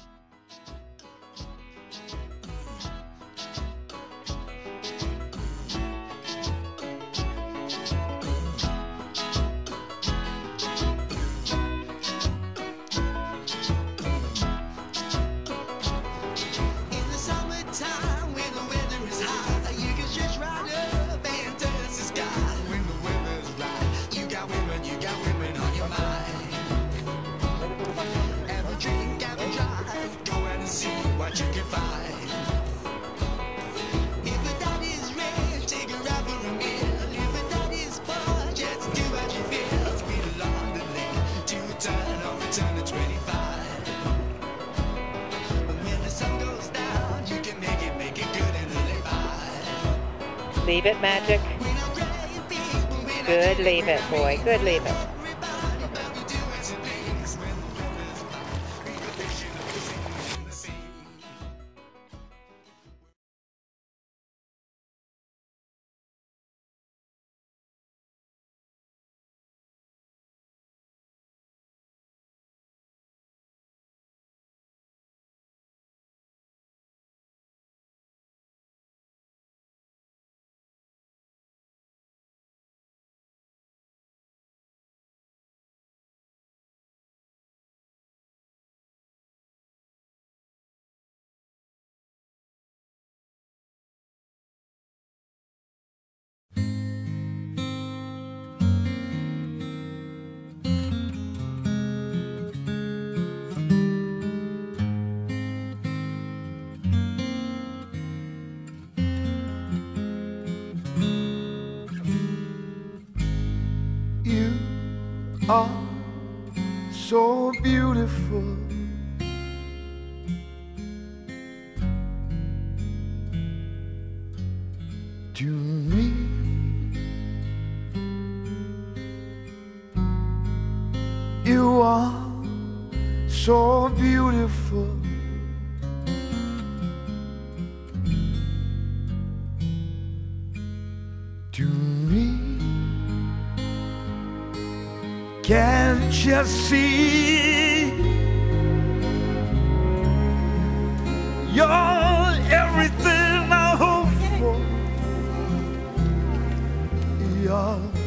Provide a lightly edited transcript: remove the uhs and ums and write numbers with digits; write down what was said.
You can find. If a daddy's rich, take a ride for a meal. If a daddy's poor, just do what you feel. Speed along the lane to turn or return to 25. But when the sun goes down, you can make it good and live by. Leave it, Magic. Good, leave it, boy. Good, leave it. Are so beautiful. To me, you are so beautiful. To me, can't you see? You're everything I hope for. You're